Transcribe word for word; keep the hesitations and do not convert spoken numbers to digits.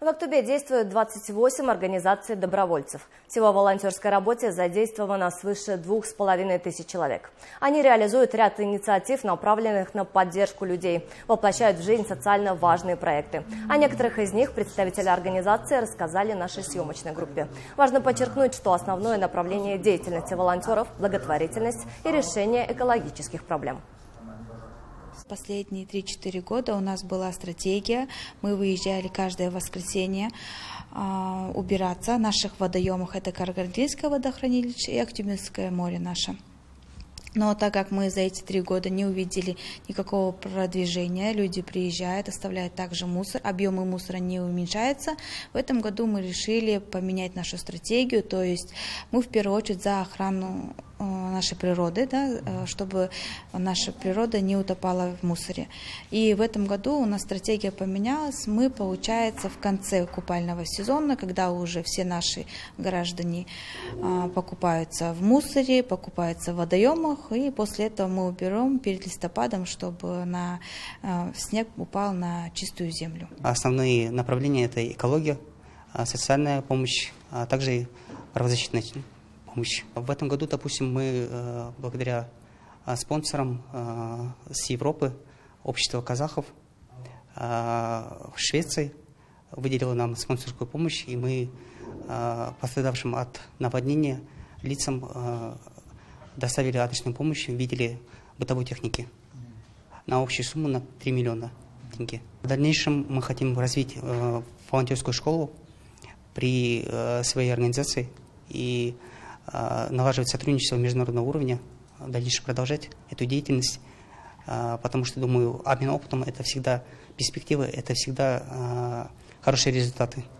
В Актубе действуют двадцать восемь организаций добровольцев. Всего в волонтерской работе задействовано свыше двух с половиной тысяч человек. Они реализуют ряд инициатив, направленных на поддержку людей, воплощают в жизнь социально важные проекты. О некоторых из них представители организации рассказали нашей съемочной группе. Важно подчеркнуть, что основное направление деятельности волонтеров – благотворительность и решение экологических проблем. Последние три-четыре года у нас была стратегия. Мы выезжали каждое воскресенье э, убираться в наших водоемах. Это Карагандинское водохранилище и Актюбинское море наше. Но так как мы за эти три года не увидели никакого продвижения, люди приезжают, оставляют также мусор, объемы мусора не уменьшаются. В этом году мы решили поменять нашу стратегию, то есть мы в первую очередь за охрану нашей природы, да, чтобы наша природа не утопала в мусоре. И в этом году у нас стратегия поменялась. Мы, получается, в конце купального сезона, когда уже все наши граждане покупаются в мусоре, покупаются в водоемах, и после этого мы уберем перед листопадом, чтобы на снег упал на чистую землю. Основные направления – это экология, социальная помощь, а также правозащитная помощь. В этом году, допустим, мы благодаря спонсорам с Европы, общество казахов в Швеции выделило нам спонсорскую помощь, и мы пострадавшим от наводнения лицам доставили адресную помощь в виде бытовой техники на общую сумму на три миллиона тенге. В дальнейшем мы хотим развить волонтерскую школу при своей организации и налаживать сотрудничество международного уровня, дальше продолжать эту деятельность, потому что, думаю, обмен опытом – это всегда перспективы, это всегда хорошие результаты.